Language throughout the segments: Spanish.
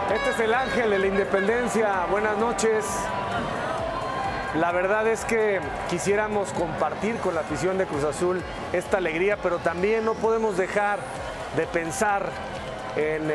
Este es el Ángel de la Independencia. Buenas noches. La verdad es que quisiéramos compartir con la afición de Cruz Azul esta alegría, pero también no podemos dejar de pensar en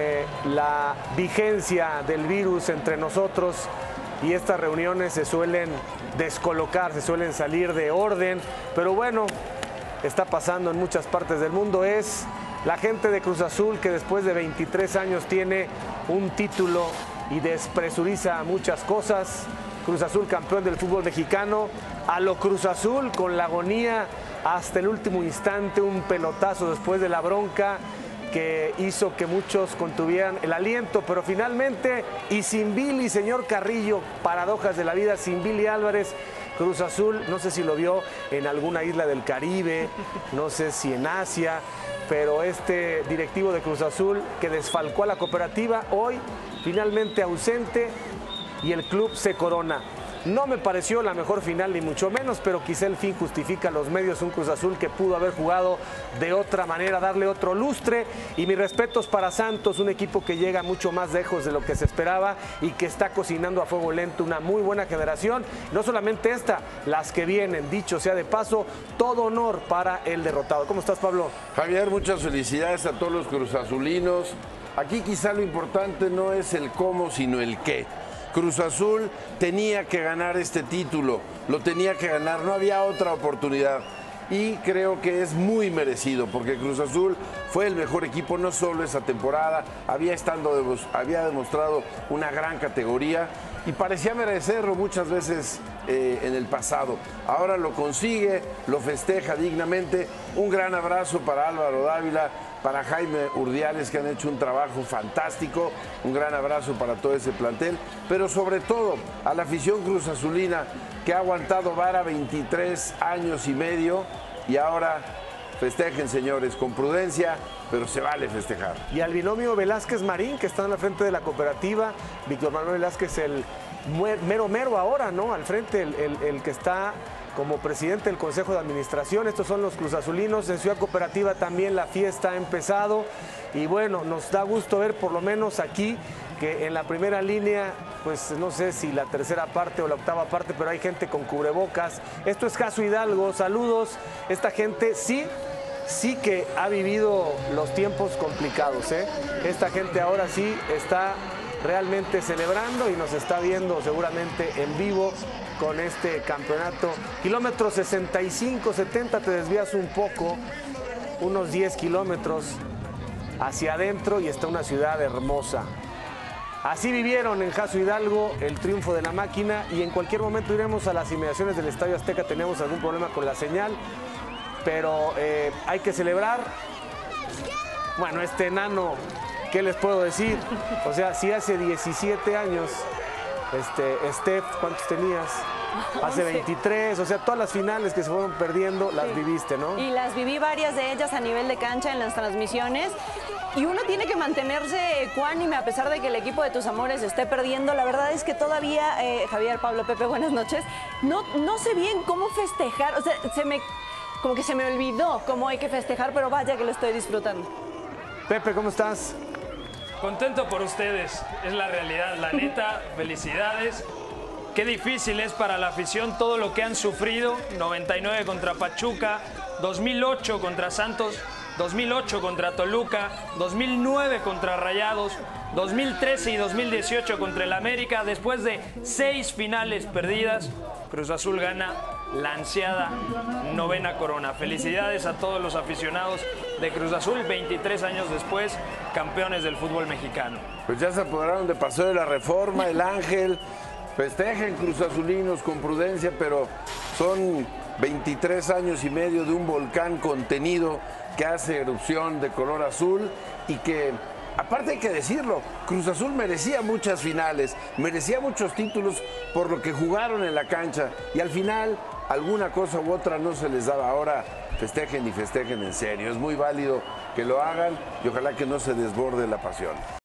la vigencia del virus entre nosotros, y estas reuniones se suelen descolocar, se suelen salir de orden, pero bueno, está pasando en muchas partes del mundo. Es la gente de Cruz Azul que después de 23 años tiene un título y despresuriza muchas cosas. Cruz Azul campeón del fútbol mexicano, a lo Cruz Azul con la agonía hasta el último instante, un pelotazo después de la bronca que hizo que muchos contuvieran el aliento, pero finalmente, y sin Billy, señor Carrillo, paradojas de la vida, sin Billy Álvarez, Cruz Azul, no sé si lo vio en alguna isla del Caribe, no sé si en Asia, pero este directivo de Cruz Azul que desfalcó a la cooperativa, hoy finalmente ausente y el club se corona. No me pareció la mejor final ni mucho menos, pero quizá el fin justifica los medios. Un Cruz Azul que pudo haber jugado de otra manera, darle otro lustre. Y mis respetos para Santos, un equipo que llega mucho más lejos de lo que se esperaba y que está cocinando a fuego lento una muy buena generación. No solamente esta, las que vienen, dicho sea de paso, todo honor para el derrotado. ¿Cómo estás, Pablo? Javier, muchas felicidades a todos los cruzazulinos. Aquí quizá lo importante no es el cómo, sino el qué. Cruz Azul tenía que ganar este título, lo tenía que ganar, no había otra oportunidad. Y creo que es muy merecido, porque Cruz Azul fue el mejor equipo no solo esa temporada, había demostrado una gran categoría y parecía merecerlo muchas veces en el pasado. Ahora lo consigue, lo festeja dignamente. Un gran abrazo para Álvaro Dávila, para Jaime Urdiales, que han hecho un trabajo fantástico. Un gran abrazo para todo ese plantel, pero sobre todo a la afición cruzazulina que ha aguantado vara 23 años y medio, y ahora festejen, señores, con prudencia, pero se vale festejar. Y al binomio Velázquez Marín, que está en la frente de la cooperativa, Víctor Manuel Velázquez, el mero ahora, ¿no? Al frente, el que está como presidente del Consejo de Administración. Estos son los cruzazulinos. En Ciudad Cooperativa también la fiesta ha empezado. Y bueno, nos da gusto ver por lo menos aquí que en la primera línea, pues no sé si la tercera parte o la octava parte, pero hay gente con cubrebocas. Esto es Caso Hidalgo, saludos. Esta gente sí que ha vivido los tiempos complicados, ¿eh? Esta gente ahora sí está realmente celebrando y nos está viendo seguramente en vivo con este campeonato. Kilómetro 65, 70, te desvías un poco, unos 10 kilómetros hacia adentro y está una ciudad hermosa. Así vivieron en Caso Hidalgo el triunfo de la máquina, y en cualquier momento iremos a las inmediaciones del Estadio Azteca. Tenemos algún problema con la señal, pero hay que celebrar. Bueno, este enano, ¿qué les puedo decir? O sea, si hace 17 años, Steph, ¿cuántos tenías? Hace 23, o sea, todas las finales que se fueron perdiendo, las viviste, ¿no? Y las viví varias de ellas a nivel de cancha en las transmisiones. Y uno tiene que mantenerse ecuánime a pesar de que el equipo de tus amores esté perdiendo. La verdad es que todavía, Javier, Pablo, Pepe, buenas noches, no sé bien cómo festejar. O sea, como que se me olvidó cómo hay que festejar, pero vaya que lo estoy disfrutando. Pepe, ¿cómo estás? Contento por ustedes, es la realidad, la neta, felicidades. Qué difícil es para la afición todo lo que han sufrido. 99 contra Pachuca, 2008 contra Santos, 2008 contra Toluca, 2009 contra Rayados, 2013 y 2018 contra el América. Después de 6 finales perdidas, Cruz Azul gana la ansiada 9ª corona. Felicidades a todos los aficionados de Cruz Azul, 23 años después, campeones del fútbol mexicano. Pues ya se apoderaron de Paseo de la Reforma, el Ángel. Festejen, cruzazulinos, con prudencia, pero son 23 años y medio de un volcán contenido que hace erupción de color azul y que, aparte hay que decirlo, Cruz Azul merecía muchas finales, merecía muchos títulos por lo que jugaron en la cancha, y al final alguna cosa u otra no se les daba. Ahora festejen, y festejen en serio. Es muy válido que lo hagan y ojalá que no se desborde la pasión.